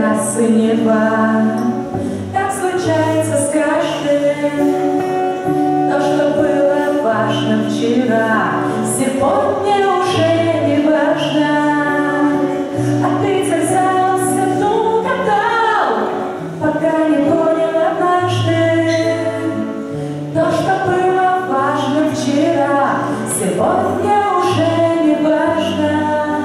раз и не два. Так случается с каждым. То, что было важно вчера, сегодня уже не важно. А ты терзался, ну гадал, пока не понял однажды. То, что было важно вчера, сегодня уже не важно.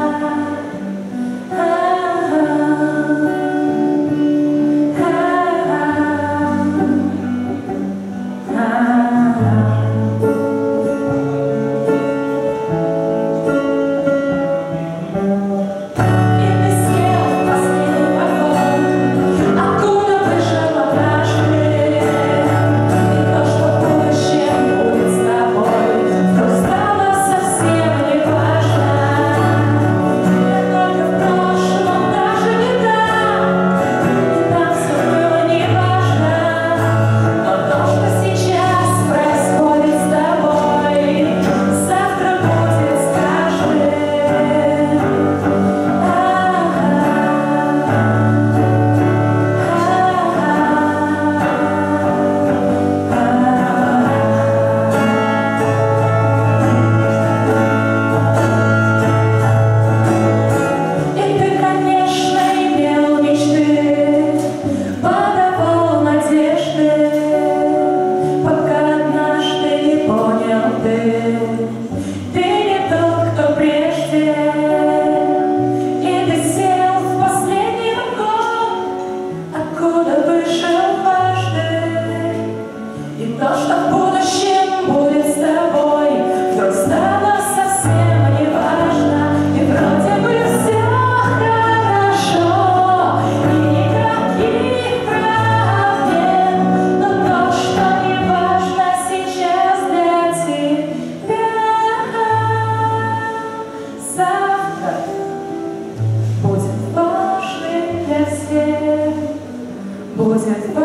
То, что в будущем будет с тобой, вдруг стало совсем не важно. И вроде бы все хорошо, и никаких прав нет. Но то, что не важно сейчас для тебя, завтра будет важным для всех. Будет важным.